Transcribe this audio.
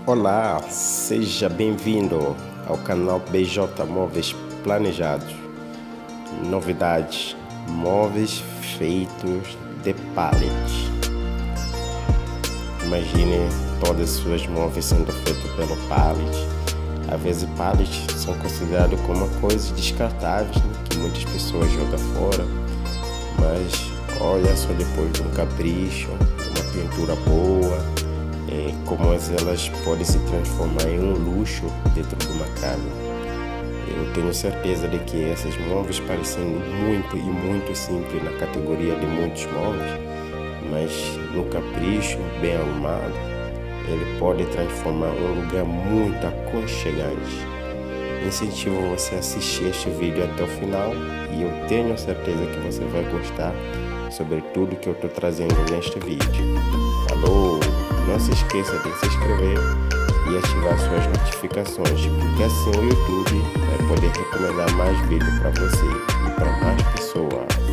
Olá, seja bem-vindo ao canal BJ Móveis Planejados. Novidades: móveis feitos de pallet. Imagine todas as suas móveis sendo feitos pelo pallet. Às vezes pallets são considerados como coisas descartáveis, né, que muitas pessoas jogam fora, mas olha só, depois de um capricho, uma pintura boa, como elas podem se transformar em um luxo dentro de uma casa. Eu tenho certeza de que esses móveis parecem muito simples na categoria de muitos móveis, mas no capricho, bem arrumado, ele pode transformar um lugar muito aconchegante. Incentivo você a assistir este vídeo até o final e eu tenho certeza que você vai gostar sobre tudo que eu estou trazendo neste vídeo. Falou! Não se esqueça de se inscrever e ativar suas notificações, porque assim o YouTube vai poder recomendar mais vídeos para você e para mais pessoas.